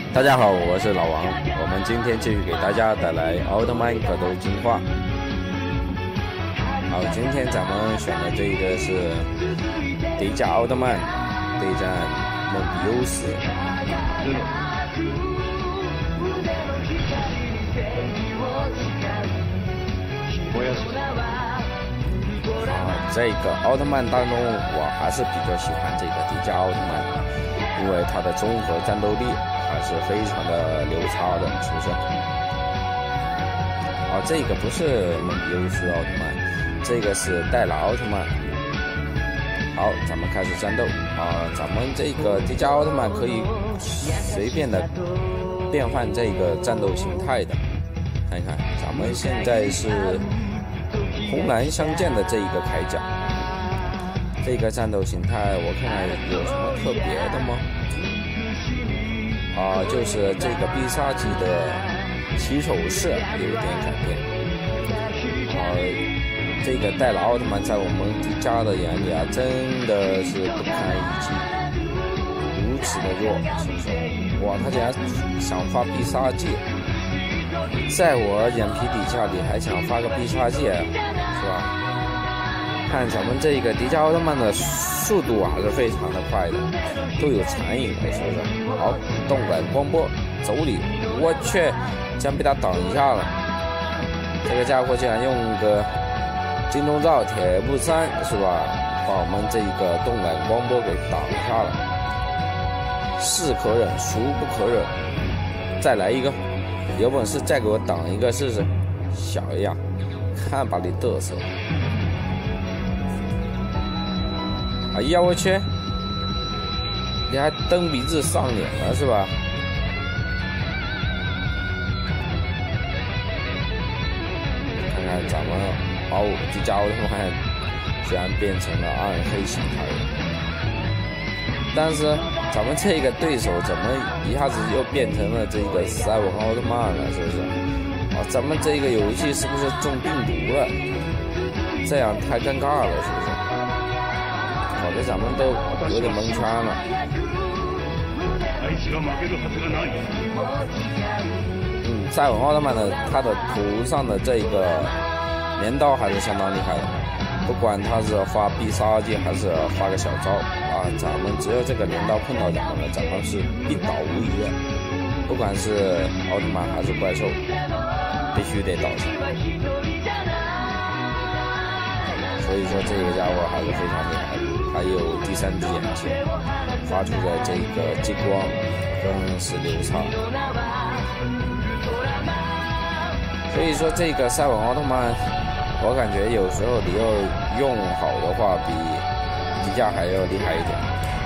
大家好，我是老王，我们今天继续给大家带来奥特曼格斗进化。好，今天咱们选的这个是迪迦奥特曼对战梦比优斯。这个奥特曼当中，我还是比较喜欢这个迪迦奥特曼，因为他的综合战斗力还是非常的流畅的，是不是？这个不是梦比优斯奥特曼，这个是戴拿奥特曼。好，咱们开始战斗咱们这个迪迦奥特曼可以随便的变换这个战斗形态的。看一看，咱们现在是红蓝相间的这一个铠甲，这个战斗形态我看看有什么特别的吗？就是这个必杀技的起手式有点改变。这个戴拿奥特曼在我们迪迦的眼里真的是不堪一击，如此的弱，是不是？哇，他竟然想发必杀技！在我眼皮底下，你还想发个必杀技，是吧？看咱们这个迪迦奥特曼的速度还是非常的快的，都有残影的，是不是？好，动感光波走你！我去，竟然被他挡一下了。这个家伙竟然用个金钟罩铁布衫，是吧？把我们这个动感光波给挡下了。是可忍，孰不可忍？再来一个！有本事再给我挡一个试试，小样，看把你嘚瑟！哎呀，我去，你还蹬鼻子上脸了是吧？看看咱们迪迦奥特曼居然变成了暗黑形态了，但是咱们这个对手怎么一下子又变成了这个赛文奥特曼了，是不是？咱们这个游戏是不是中病毒了？这样太尴尬了，是不是？搞得咱们都有点蒙圈了。赛文奥特曼的他的头上的这个镰刀还是相当厉害的，不管他是发必杀技还是发个小招咱们只有这个镰刀碰到咱们了，咱们是必倒无疑的。不管是奥特曼还是怪兽，必须得倒下。所以说这个家伙还是非常厉害的，还有第三只眼睛发出的这个激光更是流畅。所以说这个赛文奥特曼，我感觉有时候你要用好的话，比迪迦还要厉害一点。